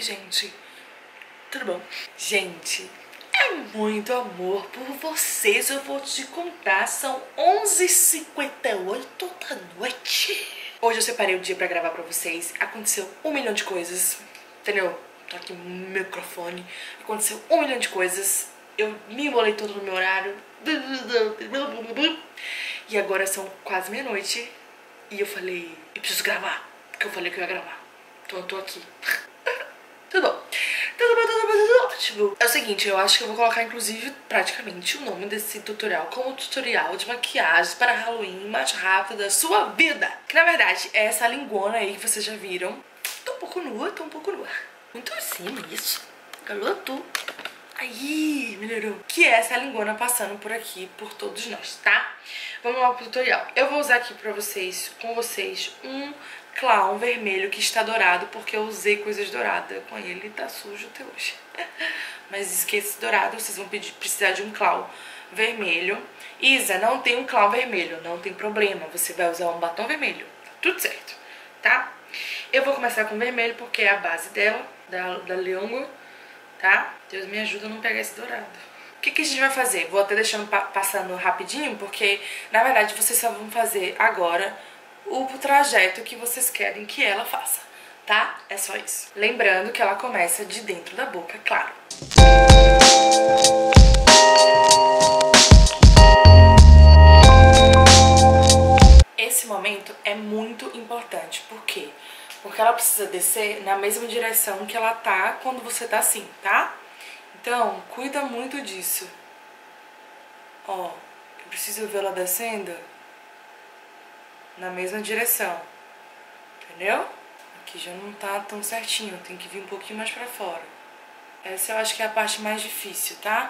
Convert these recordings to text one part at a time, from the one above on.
gente? Tudo bom? Gente, é muito amor por vocês. Eu vou te contar, são 11h58 da noite. Hoje eu separei o dia pra gravar pra vocês. Aconteceu 1 milhão de coisas, entendeu? Tô aqui no microfone. Aconteceu 1 milhão de coisas. Eu me embolei todo no meu horário. E agora são quase meia-noite. E eu falei, eu preciso gravar, porque eu falei que eu ia gravar. Então eu tô aqui. Tudo bom. Tudo ótimo. É o seguinte, eu acho que eu vou colocar, inclusive, praticamente o nome desse tutorial como tutorial de maquiagem para Halloween mais rápido da sua vida. Que, na verdade, é essa lingona aí que vocês já viram. Tô um pouco nua, Muito assim, isso. Garoto. Aí, melhorou. Que é essa lingona passando por aqui, por todos nós, tá? Vamos lá pro tutorial. Eu vou usar aqui pra vocês, com vocês, um clown vermelho que está dourado, porque eu usei coisas douradas com ele e tá sujo até hoje. Mas esquece dourado, vocês vão precisar de um clown vermelho. Isa, não tem um clown vermelho, não tem problema, você vai usar um batom vermelho, tá tudo certo, tá? Eu vou começar com vermelho porque é a base dela, da língua, tá? Deus me ajuda a não pegar esse dourado. O que a gente vai fazer? Vou até deixando passando rapidinho, porque na verdade vocês só vão fazer agora o trajeto que vocês querem que ela faça, tá? É só isso. Lembrando que ela começa de dentro da boca, claro. Esse momento é muito importante. Por quê? Porque ela precisa descer na mesma direção que ela tá quando você tá assim, tá? Então, cuida muito disso. Ó, eu preciso ver ela descendo na mesma direção, entendeu? Aqui já não tá tão certinho, tem que vir um pouquinho mais pra fora. Essa eu acho que é a parte mais difícil, tá?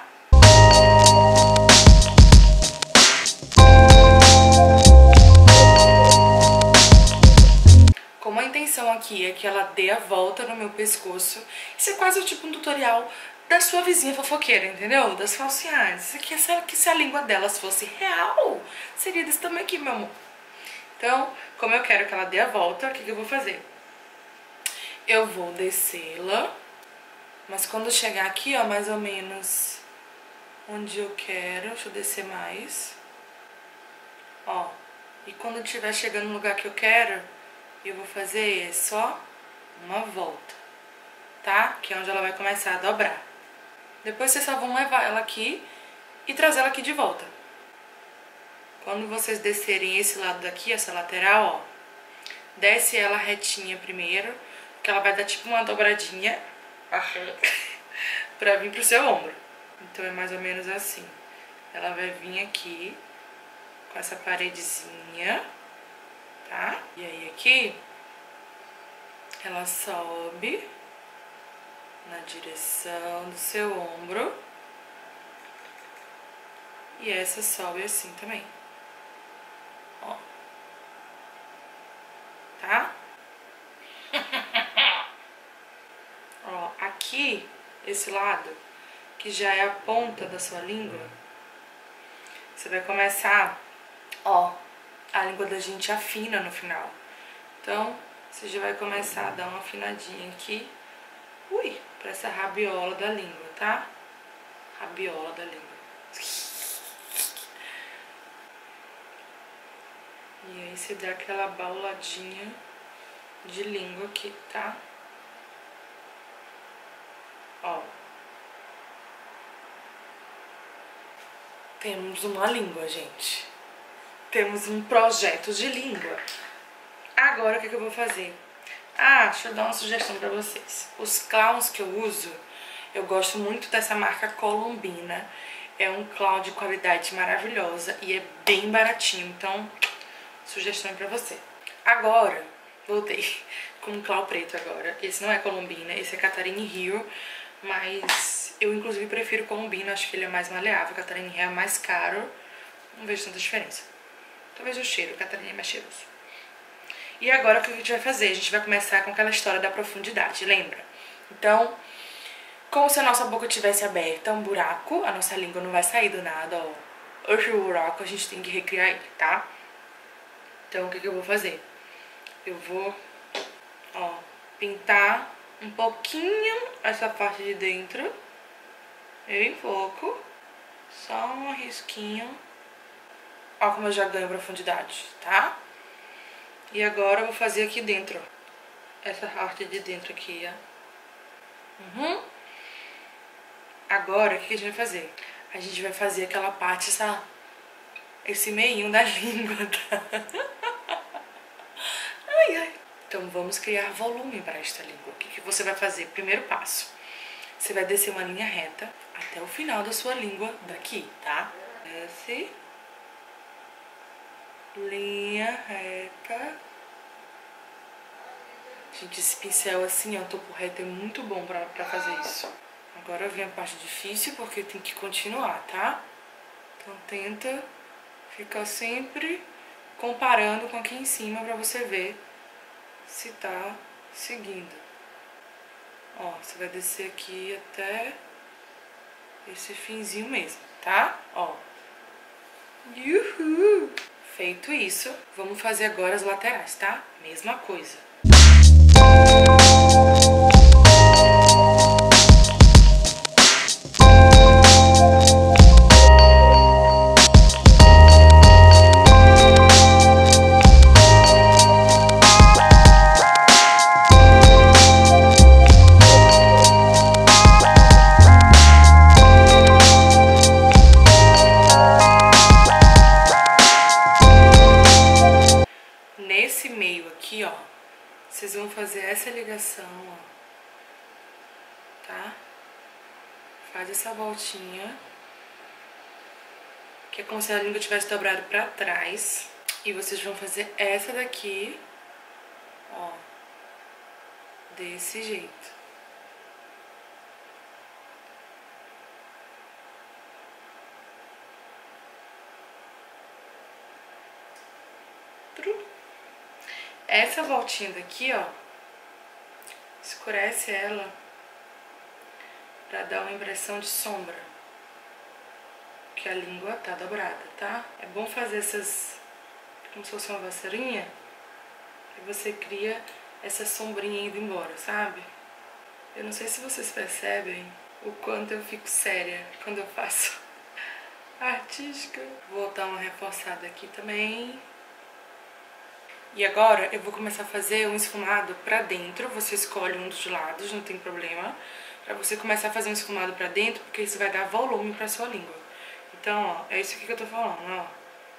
Como a intenção aqui é que ela dê a volta no meu pescoço, isso é quase tipo um tutorial da sua vizinha fofoqueira, entendeu? Das falsidades. Isso aqui é que se a língua delas fosse real, seria desse tamanho aqui, meu amor. Então, como eu quero que ela dê a volta, o que eu vou fazer? Eu vou descê-la, mas quando chegar aqui, ó, mais ou menos onde eu quero, deixa eu descer mais. Ó, e quando estiver chegando no lugar que eu quero, eu vou fazer só uma volta, tá? Que é onde ela vai começar a dobrar. Depois vocês só vão levar ela aqui e trazer ela aqui de volta. Quando vocês descerem esse lado daqui, essa lateral, ó, desce ela retinha primeiro, porque ela vai dar tipo uma dobradinha pra vir pro seu ombro. Então é mais ou menos assim. Ela vai vir aqui com essa paredezinha, tá? E aí aqui ela sobe na direção do seu ombro e essa sobe assim também, ó, tá? Ó, aqui, esse lado, que já é a ponta da sua língua, você vai começar, ó, a língua da gente afina no final. Então, você já vai começar a dar uma afinadinha aqui, ui, pra essa rabiola da língua, tá? Rabiola da língua. E aí você dá aquela bauladinha de língua aqui, tá? Ó. Temos uma língua, gente. Temos um projeto de língua. Agora, o que eu vou fazer? Ah, deixa eu dar uma sugestão pra vocês. Os clowns que eu uso, eu gosto muito dessa marca Colombina. É um clown de qualidade maravilhosa e é bem baratinho. Então, sugestão pra você. Agora, voltei com um clown preto agora. Esse não é Colombina, esse é Catherine Hill. Mas eu, inclusive, prefiro Colombina. Acho que ele é mais maleável. Catherine Hill é mais caro. Não vejo tanta diferença. Talvez o cheiro. Catherine é mais cheiroso. E agora o que a gente vai fazer? A gente vai começar com aquela história da profundidade, lembra? Então, como se a nossa boca tivesse aberta, um buraco, a nossa língua não vai sair do nada, ó. Esse buraco a gente tem que recriar ele, tá? Então, o que eu vou fazer? Eu vou, ó, pintar um pouquinho essa parte de dentro. Bem pouco. Só um risquinho. Ó como eu já ganho profundidade, tá? E agora eu vou fazer aqui dentro, ó. Essa parte de dentro aqui, ó. Agora, o que a gente vai fazer? A gente vai fazer aquela parte, esse meinho da língua, tá? Ai, ai. Então vamos criar volume para esta língua. O que você vai fazer? Primeiro passo. Você vai descer uma linha reta até o final da sua língua daqui, tá? Desce. Linha reta. Gente, esse pincel assim, ó, topo reto é muito bom pra fazer isso. Agora vem a parte difícil, porque tem que continuar, tá? Então tenta ficar sempre comparando com aqui em cima pra você ver se tá seguindo. Ó, você vai descer aqui até esse finzinho mesmo, tá? Ó. Uhul! Feito isso, vamos fazer agora as laterais, tá? Mesma coisa. Nesse meio aqui, ó, vocês vão fazer essa ligação, ó, tá? Faz essa voltinha, que é como se a língua tivesse dobrado pra trás. E vocês vão fazer essa daqui, ó, desse jeito. Essa voltinha daqui, ó, escurece ela pra dar uma impressão de sombra, que a língua tá dobrada, tá? É bom fazer essas, como se fosse uma vassourinha, que você cria essa sombrinha indo embora, sabe? Eu não sei se vocês percebem o quanto eu fico séria quando eu faço artística. Vou dar uma reforçada aqui também. E agora eu vou começar a fazer um esfumado pra dentro. Você escolhe um dos lados, não tem problema. Pra você começar a fazer um esfumado pra dentro, porque isso vai dar volume pra sua língua. Então, ó, é isso aqui que eu tô falando, ó.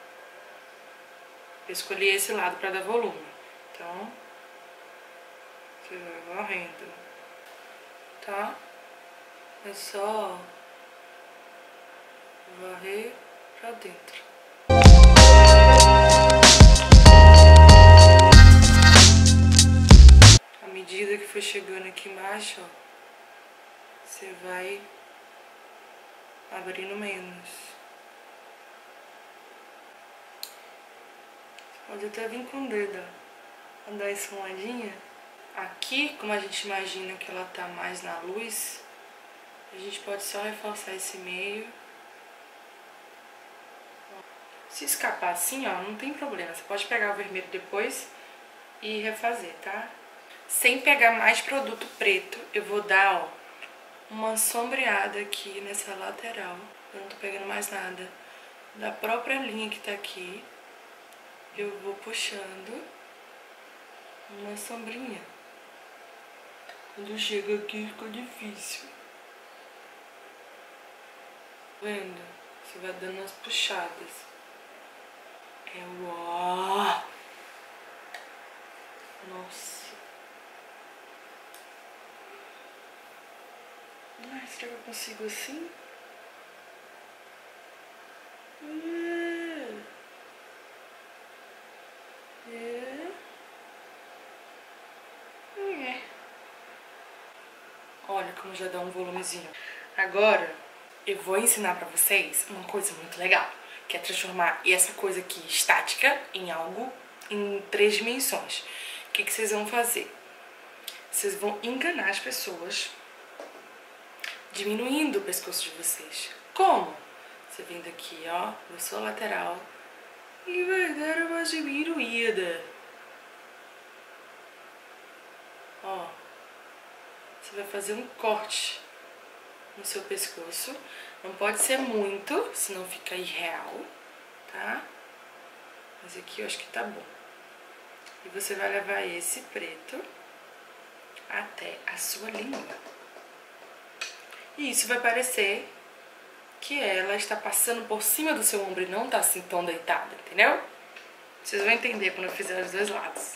Eu escolhi esse lado pra dar volume. Então, você vai varrendo, tá? É só varrer pra dentro. À medida que for chegando aqui embaixo, ó, você vai abrindo menos. Você pode até vir com o dedo, ó, dar esfumadinha. Aqui, como a gente imagina que ela tá mais na luz, a gente pode só reforçar esse meio. Se escapar assim, ó, não tem problema. Você pode pegar o vermelho depois e refazer, tá? Sem pegar mais produto preto, eu vou dar, ó, uma sombreada aqui nessa lateral. Eu não tô pegando mais nada. Da própria linha que tá aqui, eu vou puxando uma sombrinha. Quando chega aqui, fica difícil. Vendo? Você vai dando umas puxadas. É o ó. Nossa. Ai, será que eu consigo assim? Olha como já dá um volumezinho. Agora, eu vou ensinar pra vocês uma coisa muito legal, que é transformar essa coisa aqui estática em algo em 3 dimensões. O que vocês vão fazer? Vocês vão enganar as pessoas diminuindo o pescoço de vocês. Como? Você vem daqui, ó, da sua lateral e vai dar uma diminuída. Ó. você vai fazer um corte no seu pescoço. Não pode ser muito, senão fica irreal, tá? Mas aqui eu acho que tá bom. E você vai levar esse preto até a sua língua. E isso vai parecer que ela está passando por cima do seu ombro e não tá assim tão deitada, entendeu? Vocês vão entender quando eu fizer os dois lados.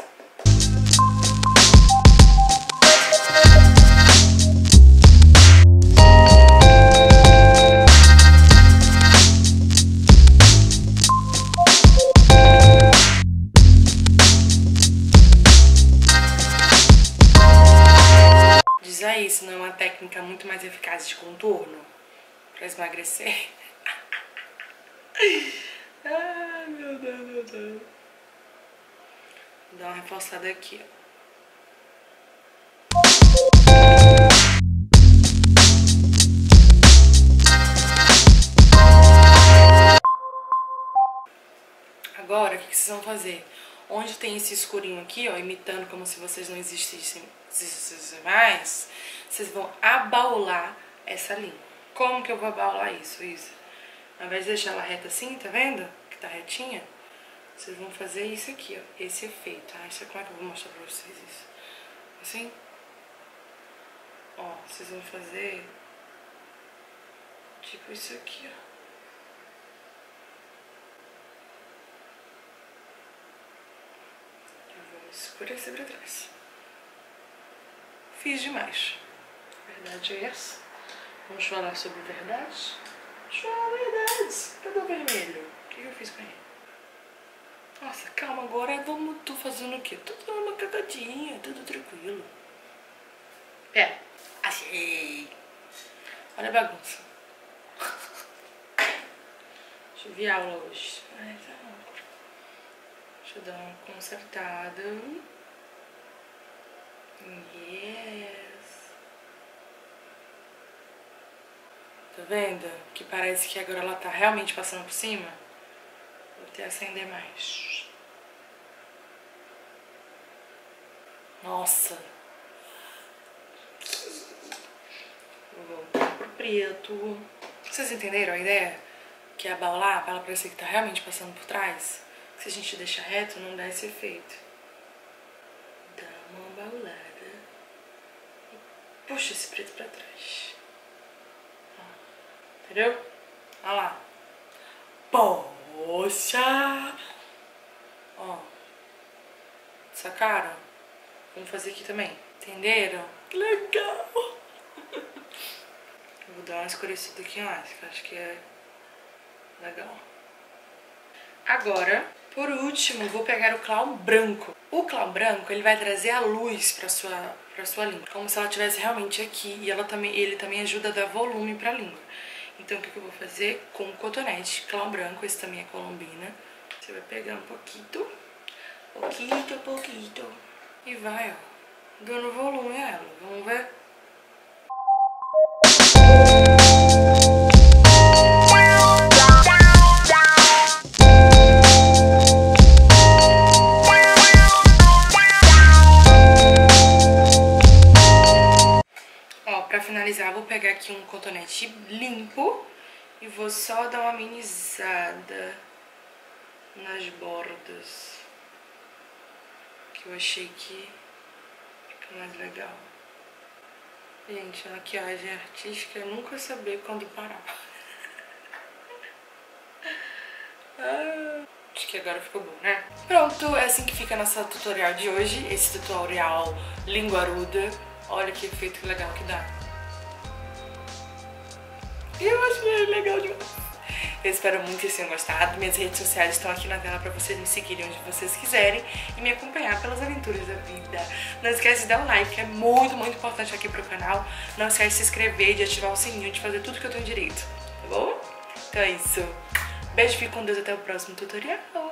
Diz aí se não é uma técnica muito mais eficaz de contorno pra emagrecer. Ai, meu Deus, meu Deus. Vou dar uma reforçada aqui, ó. Agora, o que vocês vão fazer? Onde tem esse escurinho aqui, ó, imitando como se vocês não existissem mais, vocês vão abaular essa língua. Como que eu vou abaular isso, Isa? Ao invés de deixar ela reta assim, tá vendo? Que tá retinha. Vocês vão fazer isso aqui, ó, esse efeito. Ah, isso é como é que eu vou mostrar pra vocês isso? Assim. Ó, vocês vão fazer tipo isso aqui, ó. Escurecer pra trás. Fiz demais. A verdade é essa. Vamos falar sobre verdades? Vamos falar verdades. Cadê o vermelho? O que eu fiz com ele? Nossa, calma, agora vamos... Tô fazendo o quê? Tô dando uma cagadinha, tudo tranquilo. É, achei. Olha a bagunça. Deixa eu ver a aula hoje. Ai, tá bom. Deixa eu dar uma consertada. Yes. Tá vendo? Que parece que agora ela tá realmente passando por cima. Vou até acender mais. Nossa. Vou voltar pro preto. Vocês entenderam a ideia? Que é abaular pra ela parecer que tá realmente passando por trás? Se a gente deixar reto, não dá esse efeito. Dá uma abaulada. E puxa esse preto pra trás. Ó, entendeu? Olha lá. Poxa! Ó. Sacaram? Vamos fazer aqui também. Entenderam? Legal! Eu vou dar uma escurecida aqui mais, que eu acho que é legal. Agora, por último, vou pegar o clown branco. O clown branco, ele vai trazer a luz pra sua língua, como se ela estivesse realmente aqui, e ele também ajuda a dar volume pra língua. Então, o que eu vou fazer com o cotonete clown branco, esse também é colombina. Você vai pegar um pouquinho, e vai, ó, dando volume a ela. Vamos ver? Pra finalizar, vou pegar aqui um cotonete limpo e vou só dar uma amenizada nas bordas, que eu achei que fica mais legal. Gente, a maquiagem artística é nunca saber quando parar. Acho que agora ficou bom, né? Pronto, é assim que fica a nossa tutorial de hoje. Esse tutorial linguaruda. Olha que efeito legal que dá. Eu achei legal demais. Eu espero muito que vocês tenham gostado. Minhas redes sociais estão aqui na tela pra vocês me seguirem onde vocês quiserem e me acompanhar pelas aventuras da vida. Não esquece de dar um like, que é muito, muito importante aqui pro canal. Não esquece de se inscrever, de ativar o sininho, de fazer tudo que eu tenho direito, tá bom? Então é isso. Beijo, fique com Deus, até o próximo tutorial.